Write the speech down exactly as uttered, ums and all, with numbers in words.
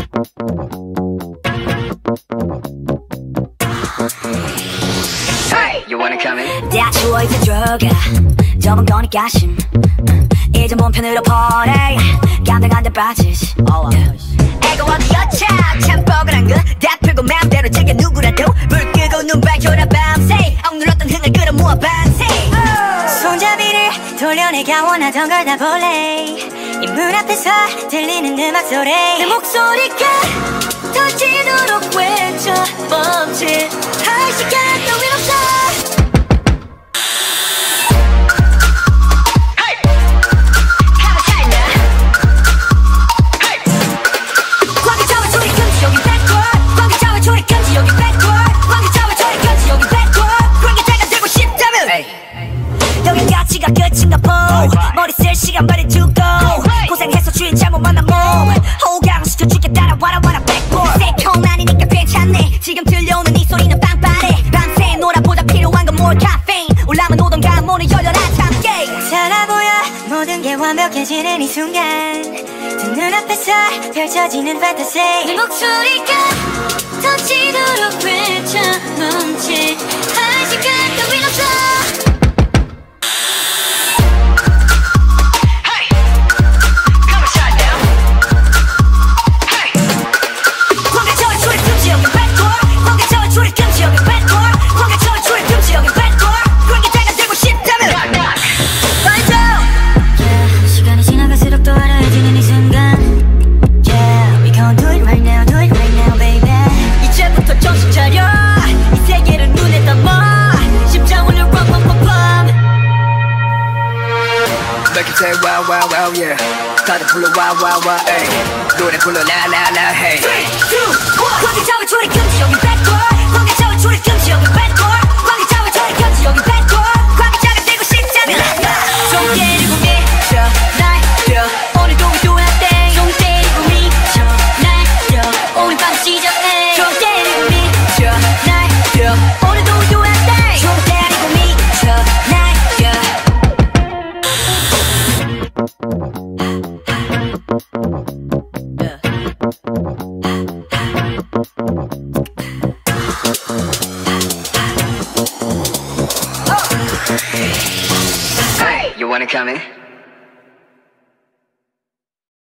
Hey, you wanna come in? 다 추워 이제 들어가 좁은 거니까 심 이제 몸 편으로 보내 감당 안 돼 빠지시 애가 어디였자 참 뻐근한 거다 풀고 맘대로 즐겨 누구라도 불 끄고 눈 밝혀라 밤새 억눌렀던 흥을 끌어모아 밤새 손잡이를 돌려내가 원하던 걸 다 볼래 이 문 앞에서 들리는 음악 소리 내 목소리가 터지도록 외쳐 멈칫할 시간 따윈 없어 끝인가 보 머리 쓸 시간 빨리 두고 고생해서 주인 잘못 만난 몸 호강시켜 줄게 따라와라 와라 백보드 새콤 아니니까 괜찮네 지금 들려오는 이 소리는 빵빠레 밤새 놀아보자 필요한 건 more caffeine 올라면 오던가 문을 열려라 참깨 살아 보여 모든 게 완벽해지는 이 순간 두 눈앞에서 펼쳐지는 판타지 내 목소리가 터지도록 외쳐 멈칫할 시간 따윈 없어 Make it say wow wow wow yeah 다들 불러 wow wow wow ay 노래 불러 la la la hey three, two, one 광기 잡을 초리 금지 여기 backward 광기 잡을 초리 금지 여기 backward 광기 잡을 초리 금지 여기 backward 광기 잡을 들고 싶다면 좀 때리고 미쳐 날려 오늘도 위도한 땡좀 때리고 미쳐 날려 오늘 밤 시작해 좀 때리고 미쳐 날려 오늘도 위도한 땡좀 때리고 미쳐 날려 Hey, you wanna come in?